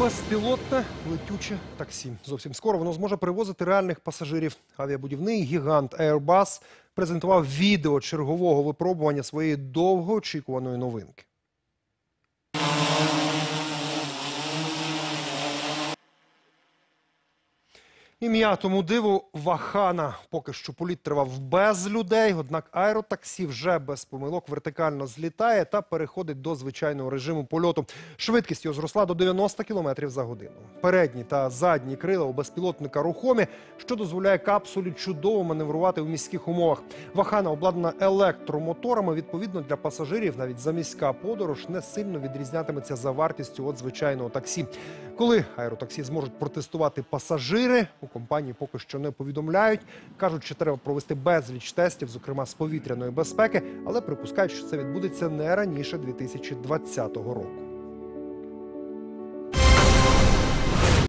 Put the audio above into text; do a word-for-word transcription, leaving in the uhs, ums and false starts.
Безпілотне летюче таксі. Зовсім скоро воно зможе перевозити реальних пасажирів. Авіабудівний гігант Airbus презентував відео чергового випробування своєї довгоочікуваної новинки. Ім'я тому диву – Вахана. Поки що політ тривав без людей, однак аеротаксі вже без помилок вертикально злітає та переходить до звичайного режиму польоту. Швидкість його зросла до дев'яноста кілометрів за годину. Передні та задні крила у безпілотника рухомі, що дозволяє капсулі чудово маневрувати у міських умовах. Вахана обладнана електромоторами, відповідно для пасажирів навіть заміська подорож не сильно відрізнятиметься за вартістю від звичайного таксі. Коли аеротаксі зможуть протестувати пасажири, у компанії поки що не повідомляють. Кажуть, що треба провести безліч тестів, зокрема з повітряної безпеки, але припускають, що це відбудеться не раніше дві тисячі двадцятого року.